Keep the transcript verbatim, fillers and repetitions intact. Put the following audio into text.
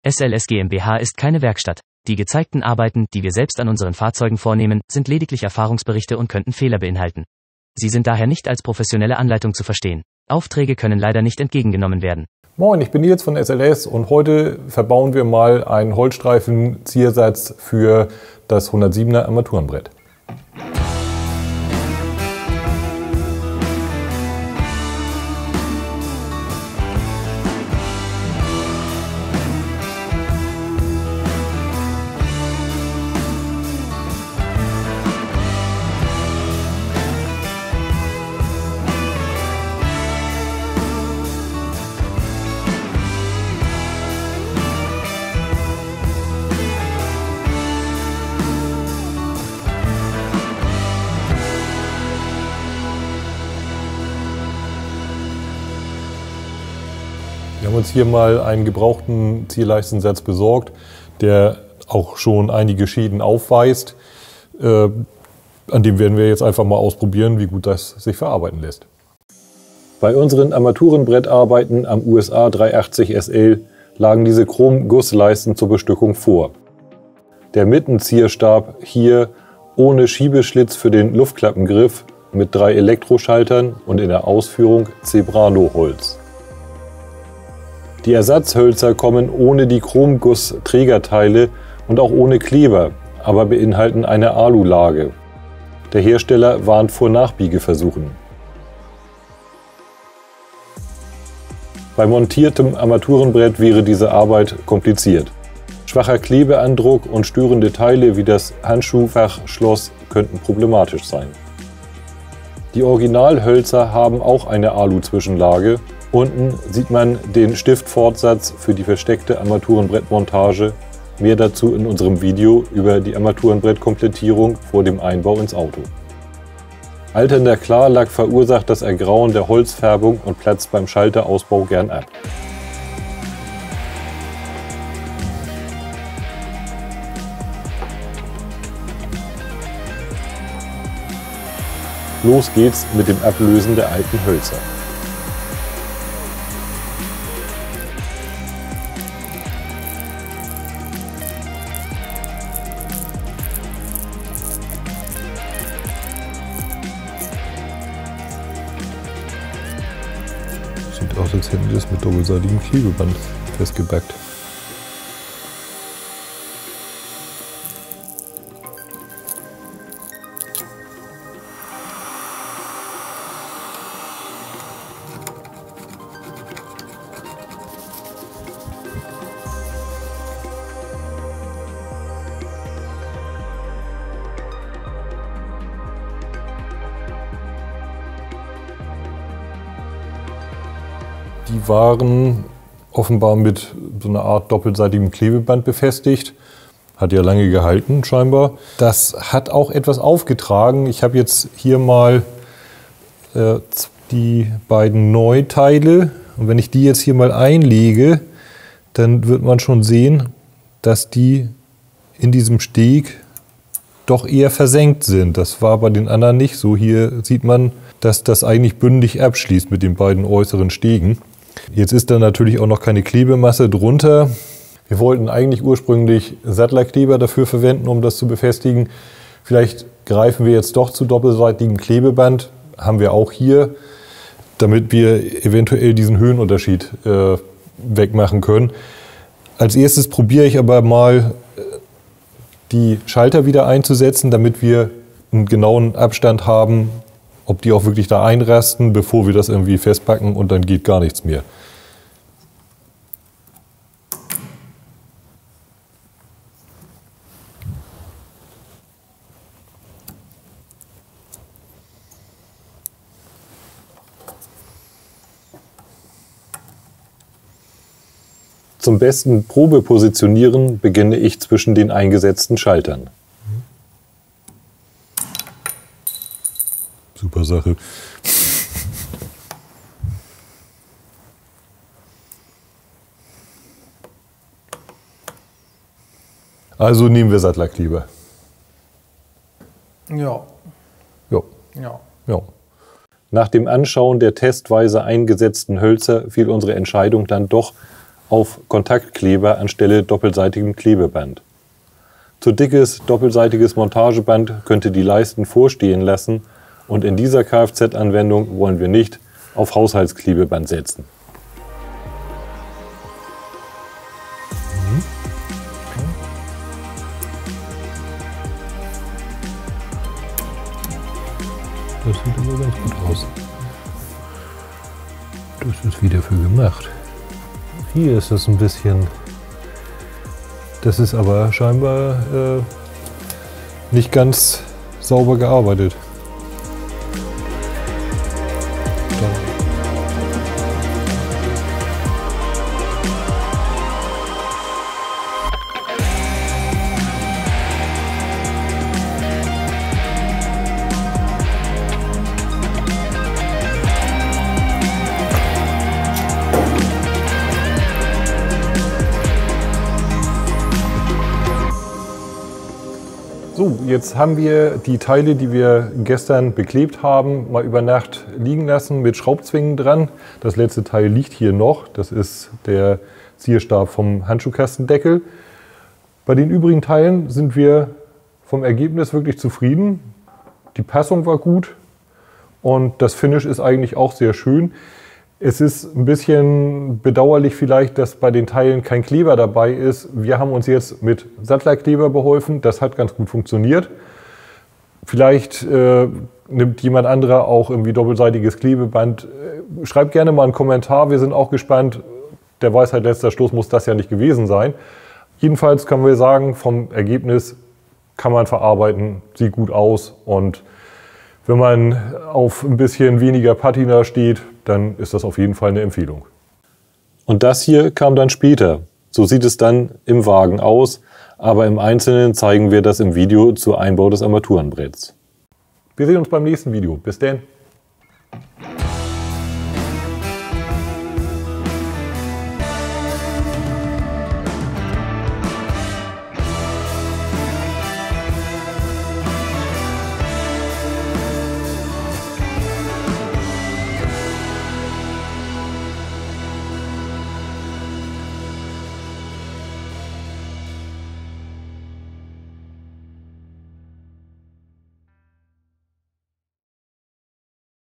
S L S GmbH ist keine Werkstatt. Die gezeigten Arbeiten, die wir selbst an unseren Fahrzeugen vornehmen, sind lediglich Erfahrungsberichte und könnten Fehler beinhalten. Sie sind daher nicht als professionelle Anleitung zu verstehen. Aufträge können leider nicht entgegengenommen werden. Moin, ich bin Nils von S L S und heute verbauen wir mal einen Holzstreifen-Ziersatz für das hundertsiebener Armaturenbrett. Wir haben uns hier mal einen gebrauchten Zierleistensatz besorgt, der auch schon einige Schäden aufweist. Äh, an dem werden wir jetzt einfach mal ausprobieren, wie gut das sich verarbeiten lässt. Bei unseren Armaturenbrettarbeiten am U S A dreihundertachtzig S L lagen diese Chrom-Gussleisten zur Bestückung vor. Der Mittenzierstab hier ohne Schiebeschlitz für den Luftklappengriff mit drei Elektroschaltern und in der Ausführung Zebrano-Holz. Die Ersatzhölzer kommen ohne die Chromguss-Trägerteile und auch ohne Kleber, aber beinhalten eine Alulage. Der Hersteller warnt vor Nachbiegeversuchen. Bei montiertem Armaturenbrett wäre diese Arbeit kompliziert. Schwacher Klebeandruck und störende Teile wie das Handschuhfachschloss könnten problematisch sein. Die Originalhölzer haben auch eine Alu-Zwischenlage. Unten sieht man den Stiftfortsatz für die versteckte Armaturenbrettmontage. Mehr dazu in unserem Video über die Armaturenbrettkomplettierung vor dem Einbau ins Auto. Alternder Klarlack verursacht das Ergrauen der Holzfärbung und platzt beim Schalterausbau gern ab. Los geht's mit dem Ablösen der alten Hölzer. Sieht aus, als hätten wir das mit doppelseitigem Klebeband festgebackt. Die waren offenbar mit so einer Art doppelseitigem Klebeband befestigt. Hat ja lange gehalten scheinbar. Das hat auch etwas aufgetragen. Ich habe jetzt hier mal äh, die beiden Neuteile. Und wenn ich die jetzt hier mal einlege, dann wird man schon sehen, dass die in diesem Steg doch eher versenkt sind. Das war bei den anderen nicht so. Hier sieht man, dass das eigentlich bündig abschließt mit den beiden äußeren Stegen. Jetzt ist da natürlich auch noch keine Klebemasse drunter. Wir wollten eigentlich ursprünglich Sattlerkleber dafür verwenden, um das zu befestigen. Vielleicht greifen wir jetzt doch zu doppelseitigem Klebeband. Haben wir auch hier, damit wir eventuell diesen Höhenunterschied äh, wegmachen können. Als erstes probiere ich aber mal die Schalter wieder einzusetzen, damit wir einen genauen Abstand haben, ob die auch wirklich da einrasten, bevor wir das irgendwie festpacken und dann geht gar nichts mehr. Zum besten Probepositionieren beginne ich zwischen den eingesetzten Schaltern. Super Sache. Also nehmen wir Sattlerkleber. Ja. Ja. Ja. Ja. Nach dem Anschauen der testweise eingesetzten Hölzer fiel unsere Entscheidung dann doch auf Kontaktkleber anstelle doppelseitigem Klebeband. Zu dickes, doppelseitiges Montageband könnte die Leisten vorstehen lassen und in dieser Kfz-Anwendung wollen wir nicht auf Haushaltsklebeband setzen. Das sieht aber ganz gut aus. Das ist wieder für gemacht. Hier ist es ein bisschen... Das ist aber scheinbar äh, nicht ganz sauber gearbeitet. So, jetzt haben wir die Teile, die wir gestern beklebt haben, mal über Nacht liegen lassen mit Schraubzwingen dran. Das letzte Teil liegt hier noch. Das ist der Zierstab vom Handschuhkastendeckel. Bei den übrigen Teilen sind wir vom Ergebnis wirklich zufrieden. Die Passung war gut und das Finish ist eigentlich auch sehr schön. Es ist ein bisschen bedauerlich vielleicht, dass bei den Teilen kein Kleber dabei ist. Wir haben uns jetzt mit Sattlerkleber beholfen. Das hat ganz gut funktioniert. Vielleicht äh, nimmt jemand anderer auch irgendwie doppelseitiges Klebeband. Schreibt gerne mal einen Kommentar. Wir sind auch gespannt. Der Weisheit letzter Schluss muss das ja nicht gewesen sein. Jedenfalls können wir sagen, vom Ergebnis kann man verarbeiten, sieht gut aus. Und wenn man auf ein bisschen weniger Patina steht, dann ist das auf jeden Fall eine Empfehlung. Und das hier kam dann später. So sieht es dann im Wagen aus, aber im Einzelnen zeigen wir das im Video zur Einbau des Armaturenbretts. Wir sehen uns beim nächsten Video. Bis dann!